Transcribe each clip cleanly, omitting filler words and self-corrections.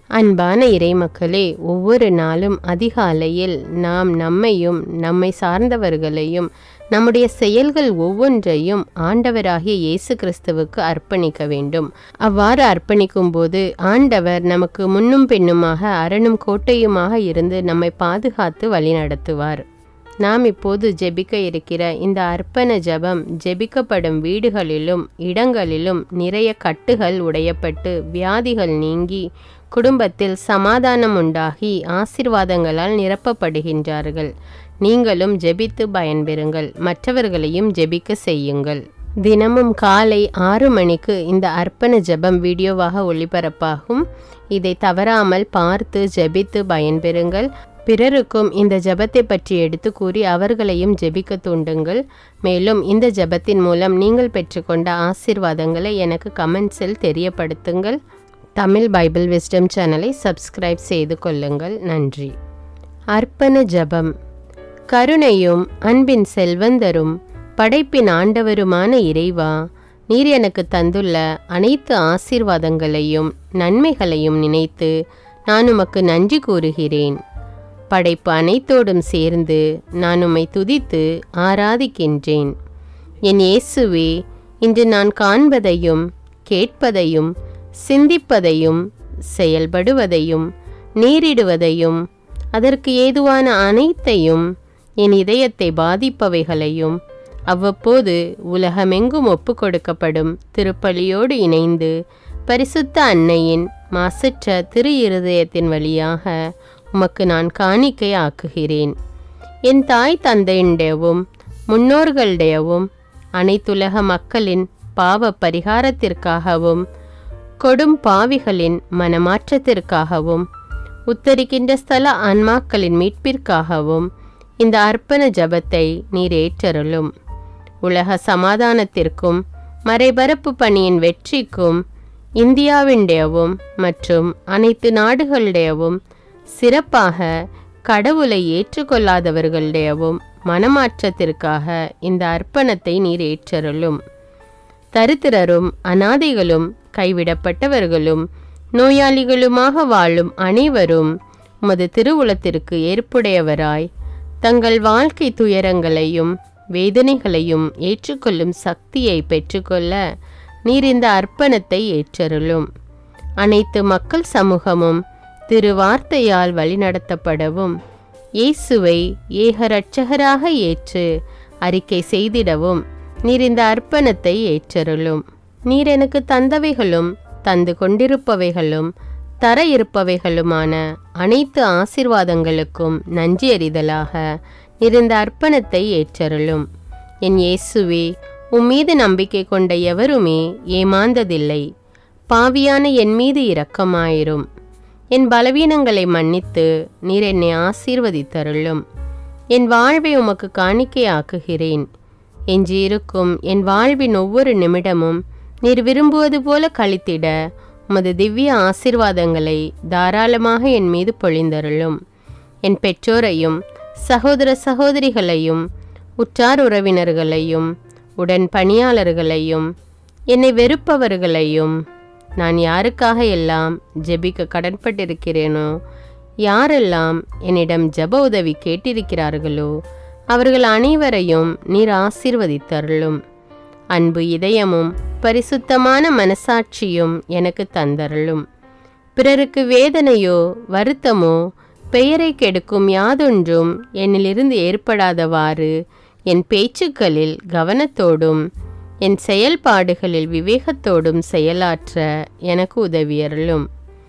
அன்பான இறைமக்களே, ஒவ்வொரு நாளும் அதிகாலையில் நாம் நம்மையும் நம்மை சார்ந்தவர்களையும் நம்முடைய செயல்கள் ஒவ்வொன்றையும் ஆண்டவராகிய இயேசு கிறிஸ்துவுக்கு அர்ப்பணிக்க வேண்டும். அவ்வாறு அர்ப்பணிக்கும் போது ஆண்டவர் நமக்கு முன்னும் பின்னுமாக அரணும் கோட்டையுமாக இருந்து நம்மை பாதுகாத்து வழிநடத்துவார். நாம் இப்போது ஜெபிக்க இருக்கிற இந்த அர்ப்பண ஜெபம் ஜெபிக்கப்படும் வீடுகளிலும் இடங்களிலும் நிறைய கட்டுகள் உடையப்பட்டு வியாதிகள் நீங்கி குடும்பத்தில் சமாதானம் உண்டாகி ஆசீர்வாதங்களால் நிரப்பப்படுகின்றார்கள். நீங்களும் ஜெபித்து பயன்பெறுங்கள், மற்றவர்களையும் ஜெபிக்க செய்யுங்கள். தினமும் காலை 6 மணிக்கு இந்த அர்ப்பண ஜெபம் வீடியோவாக ஒளிபரப்பாகும். இதை தவறாமல் பார்த்து ஜெபித்து பயன்பெறுங்கள். பிறருக்கும் இந்த ஜெபத்தை பற்றி எடுத்து கூறி அவர்களையும் ஜெபிக்க தூண்டுங்கள். மேலும் இந்த ஜெபத்தின் மூலம் நீங்கள் பெற்றுக்கொண்ட ஆசீர்வாதங்களை எனக்கு கமெண்ட்ஸில் தெரியப்படுத்துங்கள். தமிழ் பைபிள் விஸ்டம் சேனலை சப்ஸ்கிரைப் செய்து கொள்ளுங்கள். நன்றி. அர்ப்பண ஜெபம். கருணையும் அன்பின் செல்வந்தரும் படைப்பின் ஆண்டவருமான இறைவா, நீர் எனக்கு தந்துள்ள அனைத்து ஆசீர்வாதங்களையும் நன்மைகளையும் நினைத்து நான் உமக்கு நன்றி கூறுகிறேன். படைப்பு அனைத்தோடும் சேர்ந்து நான் உம்மை துதித்து ஆராதிக்கின்றேன். என் இயேசுவே, இன்று நான் காண்பதையும் கேட்பதையும் சிந்திப்பதையும் செயல்படுவதையும் நேரிடுவதையும் அதற்கு ஏதுவான அனைத்தையும் என் இதயத்தை பாதிப்பவைகளையும் அவ்வப்போது உலகமெங்கும் ஒப்பு கொடுக்கப்படும் திருப்பலியோடு இணைந்து பரிசுத்த அன்னையின் மாசற்ற திரு இருதயத்தின் வழியாக உமக்கு நான் காணிக்கை ஆக்குகிறேன். என் தாய் தந்தையுடையவும் முன்னோர்களுடையவும் அனைத்துலக மக்களின் பாவ பரிகாரத்திற்காகவும் கொடும் பாவிகளின் மனமாற்றத்திற்காகவும் உத்தரிக்கின்ற ஸ்தல ஆன்மாக்களின் மீட்பிற்காகவும் இந்த அர்ப்பண ஜெபத்தை நீர் ஏற்றருளும். உலக சமாதானத்திற்கும் மறைபரப்பு பணியின் வெற்றிக்கும் இந்தியாவினுடையவும் மற்றும் அனைத்து நாடுகளுடையவும் சிறப்பாக கடவுளை ஏற்றுக்கொள்ளாதவர்களுடையவும் மனமாற்றத்திற்காக இந்த அர்ப்பணத்தை நீர் ஏற்றருளும். தரித்திரரும் அனாதைகளும் கைவிடப்பட்டவர்களும் நோயாளிகளுமாக வாழும் அனைவரும் உமது திருவுளத்திற்கு ஏற்புடையவராய் தங்கள் வாழ்க்கை துயரங்களையும் வேதனைகளையும் ஏற்றுக்கொள்ளும் சக்தியை பெற்றுக்கொள்ள நீர் இந்த அர்ப்பணத்தை ஏற்றருளும். அனைத்து மக்கள் சமூகமும் திருவார்த்தையால் வழிநடத்தப்படவும் இயேசுவை ஏக இரட்சகராக ஏற்று அறிக்கை செய்திடவும் நீர் இந்த அர்ப்பணத்தை ஏற்றருளும். நீர் எனக்கு தந்தவைகளும் தந்து கொண்டிருப்பவைகளும் தர இருப்பவைகளுமான அனைத்து ஆசீர்வாதங்களுக்கும் நன்றி அறிதலாக நீர் இந்த அர்ப்பணத்தை ஏற்றருளும். என் இயேசுவே, உம்மீது நம்பிக்கை கொண்ட எவருமே ஏமாந்ததில்லை. பாவியான என் மீது இரக்கமாயிரும். என் பலவீனங்களை மன்னித்து நீர் என்னை ஆசீர்வதித்தருளும். என் வாழ்வை உமக்கு காணிக்கையாக்குகிறேன். எஞ்சியிருக்கும் என் வாழ்வின் ஒவ்வொரு நிமிடமும் நீர் விரும்புவது போல கழித்திட உமது திவ்ய ஆசீர்வாதங்களை தாராளமாக என் மீது பொழிந்தருளும். என் பெற்றோரையும் சகோதர சகோதரிகளையும் உற்றார் உறவினர்களையும் உடன் பணியாளர்களையும் என்னை வெறுப்பவர்களையும் நான் யாருக்காக எல்லாம் ஜெபிக்க கடன்பட்டிருக்கிறேனோ, யாரெல்லாம் என்னிடம் ஜெப உதவி கேட்டிருக்கிறார்களோ அவர்கள் அனைவரையும் நீர் ஆசீர்வதித்தருளும். அன்பு இதயமும் பரிசுத்தமான மனசாட்சியும் எனக்கு தந்தருளும். பிறருக்கு வேதனையோ வருத்தமோ பெயரை கெடுக்கும் யாதொன்றும் என்னிலிருந்து ஏற்படாதவாறு என் பேச்சுக்களில் கவனத்தோடும் என் செயல்பாடுகளில் விவேகத்தோடும் செயலாற்ற எனக்கு உதவியருளும்.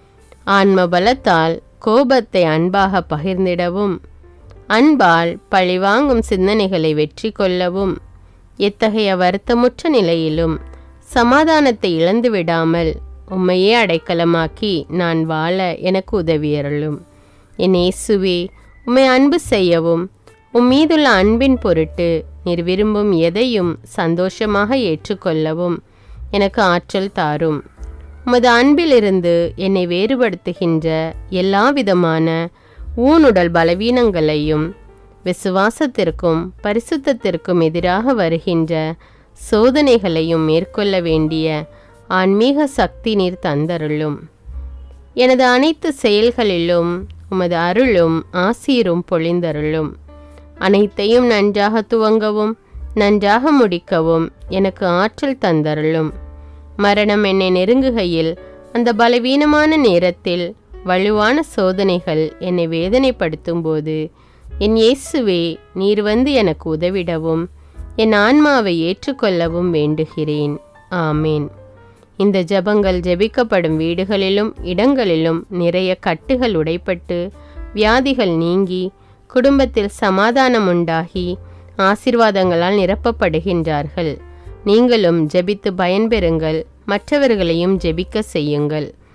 ஆன்ம பலத்தால் கோபத்தை அன்பாக பகிர்ந்திடவும் அன்பால் பழிவாங்கும் சிந்தனைகளை வெற்றி கொள்ளவும் எத்தகைய வருத்தமுற்ற நிலையிலும் சமாதானத்தை இழந்து விடாமல் உம்மையே அடைக்கலமாக்கி நான் வாழ எனக்கு உதவியருளும். என் இயேசுவே, உம்மை அன்பு செய்யவும் உம்மீதுள்ள அன்பின் பொருட்டு நீர் விரும்பும் எதையும் சந்தோஷமாக ஏற்றுக்கொள்ளவும் எனக்கு ஆற்றல் தாரும். உமது அன்பிலிருந்து என்னை வேறுபடுத்துகின்ற எல்லா விதமான ஊனுடல் பலவீனங்களையும் விசுவாசத்திற்கும் பரிசுத்தத்திற்கும் எதிராக வருகின்ற சோதனைகளையும் மேற்கொள்ள வேண்டிய ஆன்மீக சக்தி நீர் தந்தருளும். எனது அனைத்து செயல்களிலும் உமது அருளும் ஆசீரும் பொழிந்தருளும். அனைத்தையும் நன்றாக துவங்கவும் நன்றாக முடிக்கவும் எனக்கு ஆற்றல் தந்தருளும். மரணம் என்னை நெருங்குகையில் அந்த பலவீனமான நேரத்தில் வலுவான சோதனைகள் என்னை வேதனைப்படுத்தும் போது என் இயேசுவே, நீர் வந்து எனக்கு உதவிடவும் என் ஆன்மாவை ஏற்றுக்கொள்ளவும் வேண்டுகிறேன். ஆமேன். இந்த ஜெபங்கள் ஜெபிக்கப்படும் வீடுகளிலும் இடங்களிலும் நிறைய கட்டுகள் உடைப்பட்டு வியாதிகள் நீங்கி குடும்பத்தில் சமாதானம் உண்டாகி ஆசீர்வாதங்களால் நிரப்பப்படுகின்றார்கள். நீங்களும் ஜெபித்து பயன்பெறுங்கள், மற்றவர்களையும் ஜெபிக்க செய்யுங்கள்.